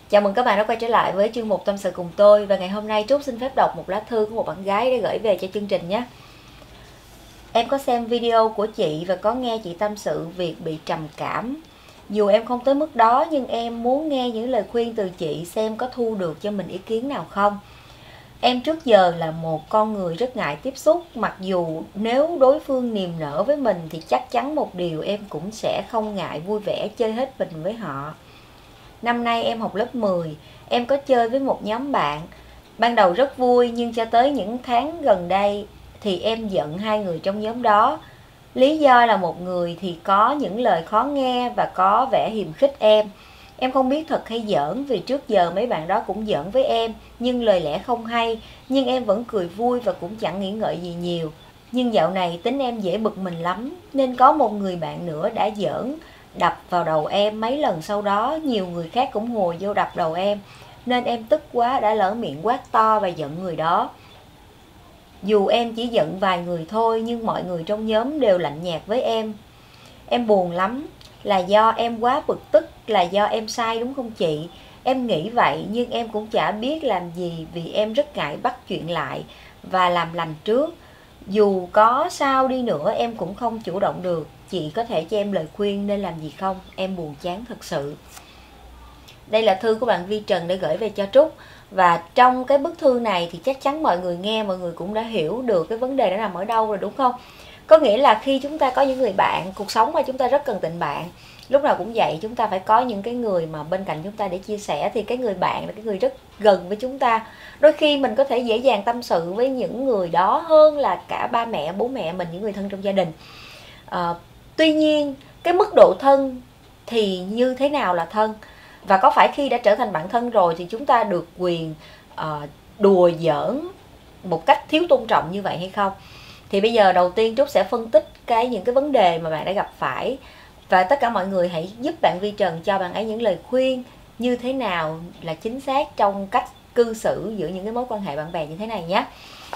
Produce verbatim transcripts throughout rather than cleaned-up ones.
Chào mừng các bạn đã quay trở lại với chương mục Tâm sự cùng tôi. Và ngày hôm nay Trúc xin phép đọc một lá thư của một bạn gái để gửi về cho chương trình nhé. Em có xem video của chị và có nghe chị tâm sự việc bị trầm cảm. Dù em không tới mức đó nhưng em muốn nghe những lời khuyên từ chị xem có thu được cho mình ý kiến nào không. Em trước giờ là một con người rất ngại tiếp xúc, mặc dù nếu đối phương niềm nở với mình thì chắc chắn một điều em cũng sẽ không ngại vui vẻ chơi hết mình với họ. Năm nay em học lớp mười, em có chơi với một nhóm bạn. Ban đầu rất vui nhưng cho tới những tháng gần đây thì em giận hai người trong nhóm đó. Lý do là một người thì có những lời khó nghe và có vẻ hiềm khích em. Em không biết thật hay giỡn vì trước giờ mấy bạn đó cũng giỡn với em, nhưng lời lẽ không hay, nhưng em vẫn cười vui và cũng chẳng nghĩ ngợi gì nhiều. Nhưng dạo này tính em dễ bực mình lắm, nên có một người bạn nữa đã giỡn, đập vào đầu em mấy lần, sau đó nhiều người khác cũng hùa vô đập đầu em, nên em tức quá đã lỡ miệng quát to và giận người đó. Dù em chỉ giận vài người thôi nhưng mọi người trong nhóm đều lạnh nhạt với em. Em buồn lắm, là do em quá bực tức, là do em sai đúng không chị? Em nghĩ vậy nhưng em cũng chả biết làm gì vì em rất ngại bắt chuyện lại và làm lành trước. Dù có sao đi nữa em cũng không chủ động được. Chị có thể cho em lời khuyên nên làm gì không? Em buồn chán thật sự. Đây là thư của bạn Vi Trần để gửi về cho Trúc. Và trong cái bức thư này thì chắc chắn mọi người nghe, mọi người cũng đã hiểu được cái vấn đề đó nằm ở đâu rồi đúng không? Có nghĩa là khi chúng ta có những người bạn, cuộc sống mà chúng ta rất cần tình bạn. Lúc nào cũng vậy, chúng ta phải có những cái người mà bên cạnh chúng ta để chia sẻ. Thì cái người bạn là cái người rất gần với chúng ta. Đôi khi mình có thể dễ dàng tâm sự với những người đó hơn là cả ba mẹ, bố mẹ mình, những người thân trong gia đình. à, Tuy nhiên cái mức độ thân thì như thế nào là thân? Và có phải khi đã trở thành bạn thân rồi thì chúng ta được quyền uh, đùa giỡn một cách thiếu tôn trọng như vậy hay không? Thì bây giờ đầu tiên Trúc sẽ phân tích cái những cái vấn đề mà bạn đã gặp phải. Và tất cả mọi người hãy giúp bạn Vi Trần cho bạn ấy những lời khuyên như thế nào là chính xác trong cách cư xử giữa những cái mối quan hệ bạn bè như thế này nhé.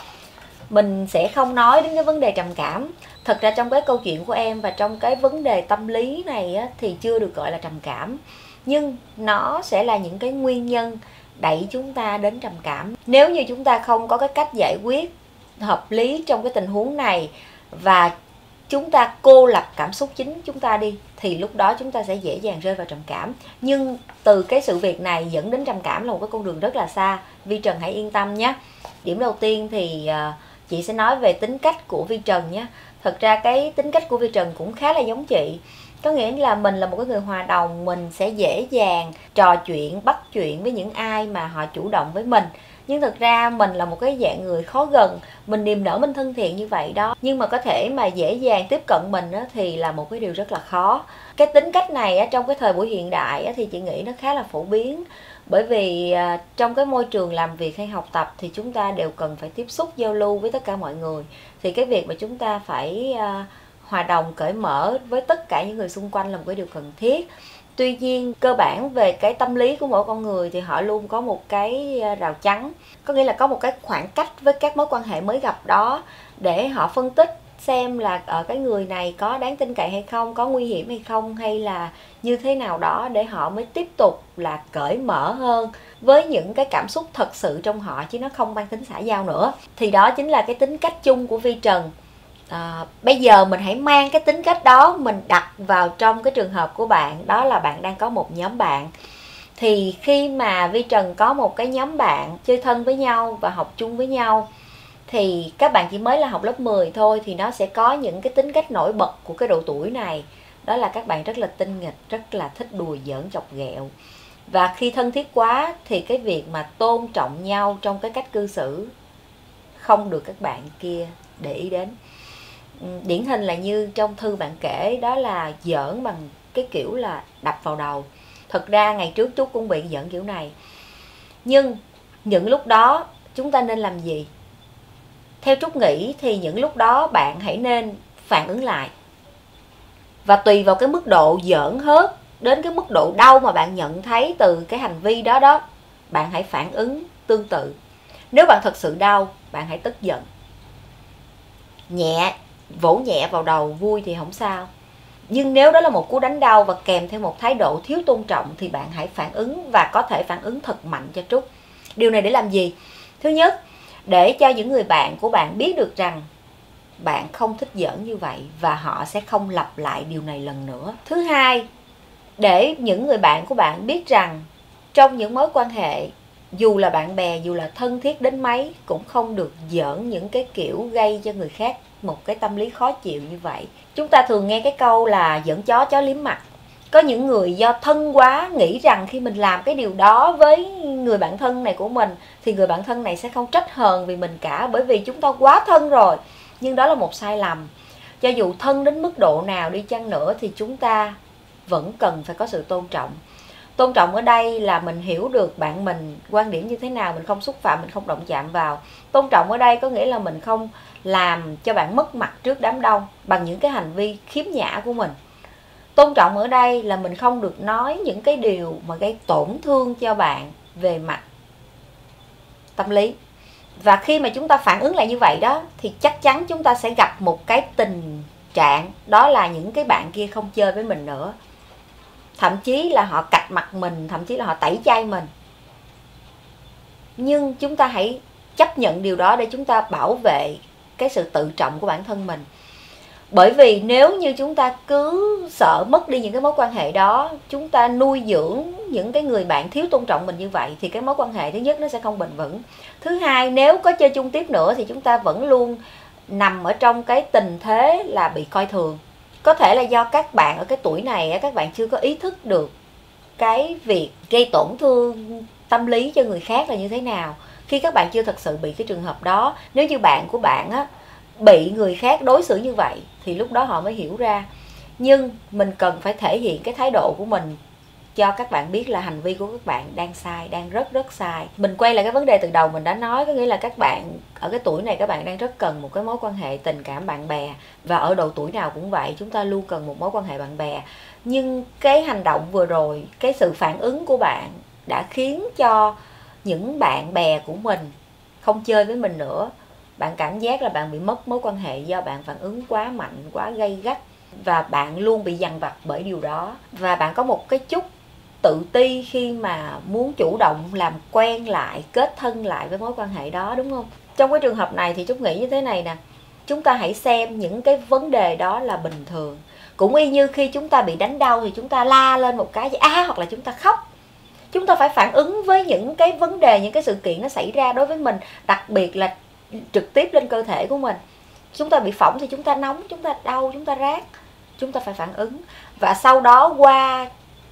Mình sẽ không nói đến cái vấn đề trầm cảm. Thật ra trong cái câu chuyện của em và trong cái vấn đề tâm lý này á, thì chưa được gọi là trầm cảm. Nhưng nó sẽ là những cái nguyên nhân đẩy chúng ta đến trầm cảm. Nếu như chúng ta không có cái cách giải quyết hợp lý trong cái tình huống này và chúng ta cô lập cảm xúc chính chúng ta đi, thì lúc đó chúng ta sẽ dễ dàng rơi vào trầm cảm. Nhưng từ cái sự việc này dẫn đến trầm cảm là một cái con đường rất là xa. Vi Trần hãy yên tâm nhé. Điểm đầu tiên thì uh, chị sẽ nói về tính cách của Vi Trần nhé. Thật ra cái tính cách của Vi Trần cũng khá là giống chị. Có nghĩa là mình là một cái người hòa đồng, mình sẽ dễ dàng trò chuyện, bắt chuyện với những ai mà họ chủ động với mình. Nhưng thực ra mình là một cái dạng người khó gần, mình niềm nở, mình thân thiện như vậy đó. Nhưng mà có thể mà dễ dàng tiếp cận mình á, thì là một cái điều rất là khó. Cái tính cách này á, trong cái thời buổi hiện đại á, thì chị nghĩ nó khá là phổ biến. Bởi vì à, trong cái môi trường làm việc hay học tập thì chúng ta đều cần phải tiếp xúc, giao lưu với tất cả mọi người. Thì cái việc mà chúng ta phải à, hòa đồng, cởi mở với tất cả những người xung quanh là một cái điều cần thiết. Tuy nhiên cơ bản về cái tâm lý của mỗi con người thì họ luôn có một cái rào chắn. Có nghĩa là có một cái khoảng cách với các mối quan hệ mới gặp đó để họ phân tích xem là ở cái người này có đáng tin cậy hay không, có nguy hiểm hay không, hay là như thế nào đó, để họ mới tiếp tục là cởi mở hơn với những cái cảm xúc thật sự trong họ, chứ nó không mang tính xã giao nữa. Thì đó chính là cái tính cách chung của Vi Trần. À, bây giờ mình hãy mang cái tính cách đó mình đặt vào trong cái trường hợp của bạn. Đó là bạn đang có một nhóm bạn. Thì khi mà Vi Trần có một cái nhóm bạn chơi thân với nhau và học chung với nhau, thì các bạn chỉ mới là học lớp mười thôi, thì nó sẽ có những cái tính cách nổi bật của cái độ tuổi này. Đó là các bạn rất là tinh nghịch, rất là thích đùa giỡn, chọc ghẹo. Và khi thân thiết quá thì cái việc mà tôn trọng nhau trong cái cách cư xử không được các bạn kia để ý đến. Điển hình là như trong thư bạn kể, đó là giỡn bằng cái kiểu là đập vào đầu. Thật ra ngày trước Trúc cũng bị giỡn kiểu này. Nhưng những lúc đó chúng ta nên làm gì? Theo Trúc nghĩ thì những lúc đó bạn hãy nên phản ứng lại. Và tùy vào cái mức độ giỡn hớt đến cái mức độ đau mà bạn nhận thấy từ cái hành vi đó đó, bạn hãy phản ứng tương tự. Nếu bạn thật sự đau, bạn hãy tức giận. Nhẹ, vỗ nhẹ vào đầu vui thì không sao. Nhưng nếu đó là một cú đánh đau và kèm theo một thái độ thiếu tôn trọng thì bạn hãy phản ứng, và có thể phản ứng thật mạnh cho Trúc. Điều này để làm gì? Thứ nhất, để cho những người bạn của bạn biết được rằng bạn không thích giỡn như vậy và họ sẽ không lặp lại điều này lần nữa. Thứ hai, để những người bạn của bạn biết rằng trong những mối quan hệ, dù là bạn bè, dù là thân thiết đến mấy, cũng không được giỡn những cái kiểu gây cho người khác một cái tâm lý khó chịu như vậy. Chúng ta thường nghe cái câu là giỡn chó chó liếm mặt. Có những người do thân quá nghĩ rằng khi mình làm cái điều đó với người bạn thân này của mình thì người bạn thân này sẽ không trách hờn vì mình cả, bởi vì chúng ta quá thân rồi. Nhưng đó là một sai lầm. Cho dù thân đến mức độ nào đi chăng nữa thì chúng ta vẫn cần phải có sự tôn trọng. Tôn trọng ở đây là mình hiểu được bạn mình quan điểm như thế nào, mình không xúc phạm, mình không động chạm vào. Tôn trọng ở đây có nghĩa là mình không làm cho bạn mất mặt trước đám đông bằng những cái hành vi khiếm nhã của mình. Tôn trọng ở đây là mình không được nói những cái điều mà gây tổn thương cho bạn về mặt tâm lý. Và khi mà chúng ta phản ứng lại như vậy đó thì chắc chắn chúng ta sẽ gặp một cái tình trạng, đó là những cái bạn kia không chơi với mình nữa. Thậm chí là họ cạch mặt mình, thậm chí là họ tẩy chay mình. Nhưng chúng ta hãy chấp nhận điều đó để chúng ta bảo vệ cái sự tự trọng của bản thân mình. Bởi vì nếu như chúng ta cứ sợ mất đi những cái mối quan hệ đó, chúng ta nuôi dưỡng những cái người bạn thiếu tôn trọng mình như vậy, thì cái mối quan hệ thứ nhất nó sẽ không bền vững. Thứ hai, nếu có chơi chung tiếp nữa thì chúng ta vẫn luôn nằm ở trong cái tình thế là bị coi thường. Có thể là do các bạn ở cái tuổi này, các bạn chưa có ý thức được cái việc gây tổn thương tâm lý cho người khác là như thế nào. Khi các bạn chưa thật sự bị cái trường hợp đó, nếu như bạn của bạn á, bị người khác đối xử như vậy thì lúc đó họ mới hiểu ra. Nhưng mình cần phải thể hiện cái thái độ của mình cho các bạn biết là hành vi của các bạn đang sai, đang rất rất sai. Mình quay lại cái vấn đề từ đầu mình đã nói, có nghĩa là các bạn ở cái tuổi này các bạn đang rất cần một cái mối quan hệ tình cảm bạn bè. Và ở độ tuổi nào cũng vậy, chúng ta luôn cần một mối quan hệ bạn bè. Nhưng cái hành động vừa rồi, cái sự phản ứng của bạn đã khiến cho những bạn bè của mình không chơi với mình nữa. Bạn cảm giác là bạn bị mất mối quan hệ do bạn phản ứng quá mạnh, quá gay gắt. Và bạn luôn bị dằn vặt bởi điều đó. Và bạn có một cái chút tự ti khi mà muốn chủ động làm quen lại, kết thân lại với mối quan hệ đó, đúng không? Trong cái trường hợp này thì Trúc nghĩ như thế này nè. Chúng ta hãy xem những cái vấn đề đó là bình thường. Cũng y như khi chúng ta bị đánh đau thì chúng ta la lên một cái á, hoặc là chúng ta khóc. Chúng ta phải phản ứng với những cái vấn đề, những cái sự kiện nó xảy ra đối với mình, đặc biệt là trực tiếp lên cơ thể của mình. Chúng ta bị phỏng thì chúng ta nóng, chúng ta đau, chúng ta rát. Chúng ta phải phản ứng. Và sau đó qua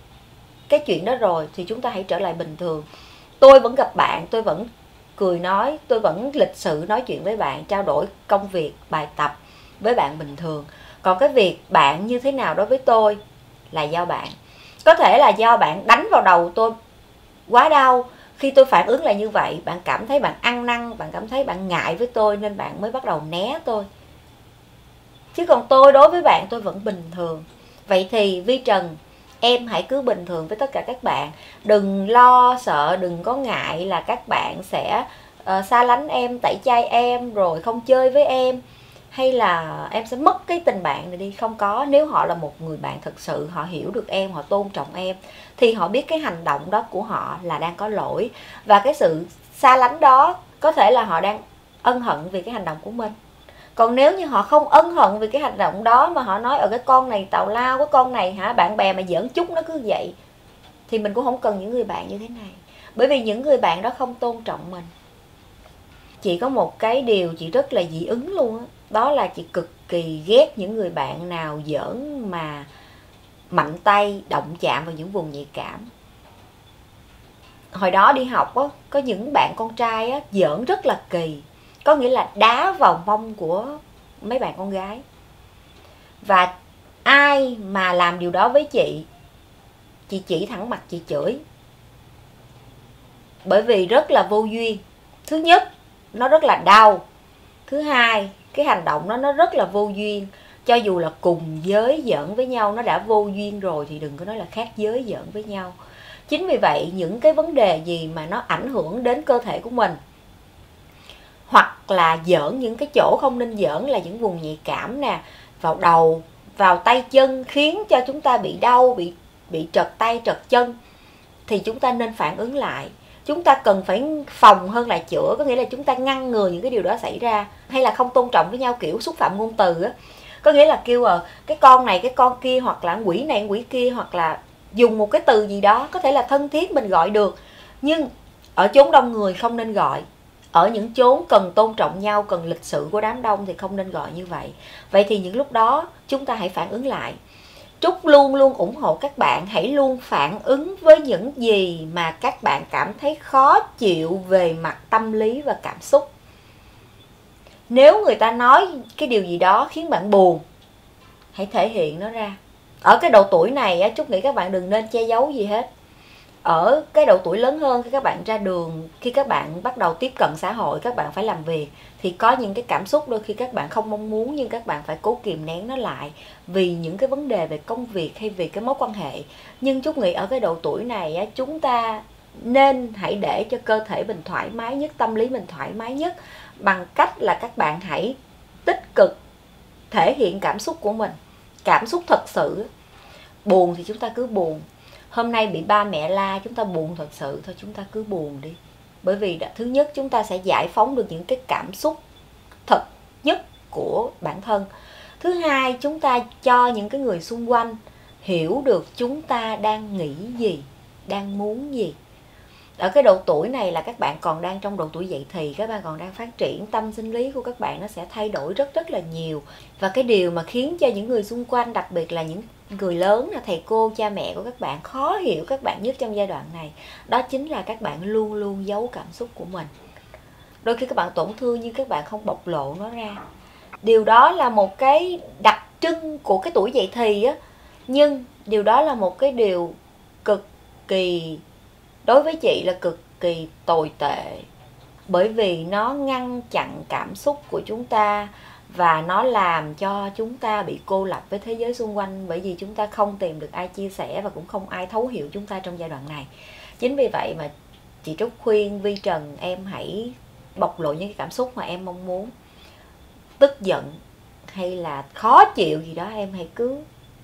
cái chuyện đó rồi thì chúng ta hãy trở lại bình thường. Tôi vẫn gặp bạn, tôi vẫn cười nói, tôi vẫn lịch sự nói chuyện với bạn, trao đổi công việc, bài tập với bạn bình thường. Còn cái việc bạn như thế nào đối với tôi là do bạn. Có thể là do bạn đánh vào đầu tôi quá đau. Khi tôi phản ứng lại như vậy, bạn cảm thấy bạn ăn năn, bạn cảm thấy bạn ngại với tôi nên bạn mới bắt đầu né tôi. Chứ còn tôi đối với bạn tôi vẫn bình thường. Vậy thì Vi Trần, em hãy cứ bình thường với tất cả các bạn. Đừng lo sợ, đừng có ngại là các bạn sẽ uh, xa lánh em, tẩy chay em, rồi không chơi với em, hay là em sẽ mất cái tình bạn này đi. Không có. Nếu họ là một người bạn thực sự, họ hiểu được em, họ tôn trọng em, thì họ biết cái hành động đó của họ là đang có lỗi. Và cái sự xa lánh đó có thể là họ đang ân hận vì cái hành động của mình. Còn nếu như họ không ân hận vì cái hành động đó mà họ nói ở cái con này tào lao, cái con này hả, bạn bè mà giỡn chút nó cứ vậy, thì mình cũng không cần những người bạn như thế này. Bởi vì những người bạn đó không tôn trọng mình. Chị có một cái điều chị rất là dị ứng luôn á, đó là chị cực kỳ ghét những người bạn nào giỡn mà mạnh tay động chạm vào những vùng nhạy cảm. Hồi đó đi học á, có những bạn con trai á giỡn rất là kỳ, có nghĩa là đá vào mông của mấy bạn con gái. Và ai mà làm điều đó với chị, chị chỉ thẳng mặt chị chửi. Bởi vì rất là vô duyên. Thứ nhất, nó rất là đau. Thứ hai, cái hành động đó nó rất là vô duyên. Cho dù là cùng giới giỡn với nhau, nó đã vô duyên rồi thì đừng có nói là khác giới giỡn với nhau. Chính vì vậy, những cái vấn đề gì mà nó ảnh hưởng đến cơ thể của mình, hoặc là giỡn những cái chỗ không nên giỡn là những vùng nhạy cảm nè, vào đầu, vào tay chân khiến cho chúng ta bị đau, bị bị trật tay trật chân, thì chúng ta nên phản ứng lại. Chúng ta cần phải phòng hơn là chữa, có nghĩa là chúng ta ngăn ngừa những cái điều đó xảy ra. Hay là không tôn trọng với nhau, kiểu xúc phạm ngôn từ á, có nghĩa là kêu à, cái con này cái con kia, hoặc là quỷ này quỷ kia, hoặc là dùng một cái từ gì đó có thể là thân thiết mình gọi được, nhưng ở chốn đông người không nên gọi. Ở những chốn cần tôn trọng nhau, cần lịch sự của đám đông thì không nên gọi như vậy. Vậy thì những lúc đó chúng ta hãy phản ứng lại. Trúc luôn luôn ủng hộ các bạn, hãy luôn phản ứng với những gì mà các bạn cảm thấy khó chịu về mặt tâm lý và cảm xúc. Nếu người ta nói cái điều gì đó khiến bạn buồn, hãy thể hiện nó ra. Ở cái độ tuổi này, Trúc nghĩ các bạn đừng nên che giấu gì hết. Ở cái độ tuổi lớn hơn, khi các bạn ra đường, khi các bạn bắt đầu tiếp cận xã hội, các bạn phải làm việc, thì có những cái cảm xúc đôi khi các bạn không mong muốn, nhưng các bạn phải cố kìm nén nó lại vì những cái vấn đề về công việc hay vì cái mối quan hệ. Nhưng Trúc nghĩ ở cái độ tuổi này, chúng ta nên hãy để cho cơ thể mình thoải mái nhất, tâm lý mình thoải mái nhất, bằng cách là các bạn hãy tích cực thể hiện cảm xúc của mình. Cảm xúc thật sự. Buồn thì chúng ta cứ buồn. Hôm nay bị ba mẹ la, chúng ta buồn thật sự, thôi chúng ta cứ buồn đi. Bởi vì đã, thứ nhất chúng ta sẽ giải phóng được những cái cảm xúc thật nhất của bản thân. Thứ hai, chúng ta cho những cái người xung quanh hiểu được chúng ta đang nghĩ gì, đang muốn gì. Ở cái độ tuổi này là các bạn còn đang trong độ tuổi dậy thì, các bạn còn đang phát triển, tâm sinh lý của các bạn nó sẽ thay đổi rất rất là nhiều. Và cái điều mà khiến cho những người xung quanh, đặc biệt là những người lớn, là thầy cô, cha mẹ của các bạn khó hiểu các bạn nhất trong giai đoạn này, đó chính là các bạn luôn luôn giấu cảm xúc của mình. Đôi khi các bạn tổn thương nhưng các bạn không bộc lộ nó ra. Điều đó là một cái đặc trưng của cái tuổi dậy thì á, nhưng điều đó là một cái điều cực kỳ, đối với chị là cực kỳ tồi tệ. Bởi vì nó ngăn chặn cảm xúc của chúng ta và nó làm cho chúng ta bị cô lập với thế giới xung quanh, bởi vì chúng ta không tìm được ai chia sẻ và cũng không ai thấu hiểu chúng ta trong giai đoạn này. Chính vì vậy mà chị Trúc khuyên Vi Trần em hãy bộc lộ những cái cảm xúc mà em mong muốn. Tức giận hay là khó chịu gì đó, em hãy cứ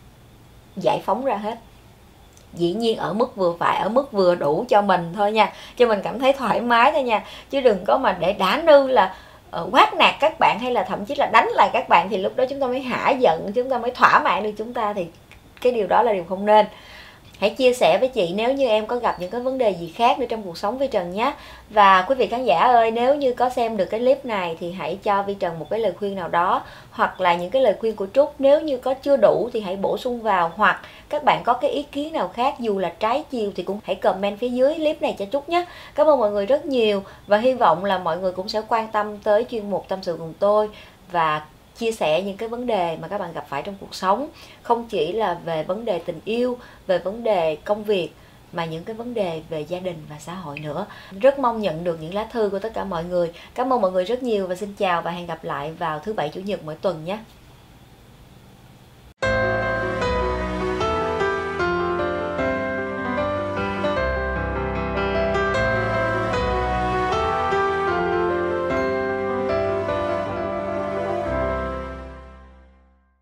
giải phóng ra hết. Dĩ nhiên ở mức vừa phải, ở mức vừa đủ cho mình thôi nha, cho mình cảm thấy thoải mái thôi nha. Chứ đừng có mà để đá nư là uh, quát nạt các bạn, hay là thậm chí là đánh lại các bạn, thì lúc đó chúng ta mới hả giận, chúng ta mới thỏa mãn được chúng ta, thì cái điều đó là điều không nên. Hãy chia sẻ với chị nếu như em có gặp những cái vấn đề gì khác nữa trong cuộc sống Vi Trần nhé. Và quý vị khán giả ơi, nếu như có xem được cái clip này thì hãy cho Vi Trần một cái lời khuyên nào đó, hoặc là những cái lời khuyên của Trúc nếu như có chưa đủ thì hãy bổ sung vào, hoặc các bạn có cái ý kiến nào khác dù là trái chiều thì cũng hãy comment phía dưới clip này cho Trúc nhé. Cảm ơn mọi người rất nhiều và hy vọng là mọi người cũng sẽ quan tâm tới chuyên mục Tâm sự cùng tôi và chia sẻ những cái vấn đề mà các bạn gặp phải trong cuộc sống, không chỉ là về vấn đề tình yêu, về vấn đề công việc, mà những cái vấn đề về gia đình và xã hội nữa. Rất mong nhận được những lá thư của tất cả mọi người. Cảm ơn mọi người rất nhiều và xin chào và hẹn gặp lại vào thứ bảy chủ nhật mỗi tuần nhé.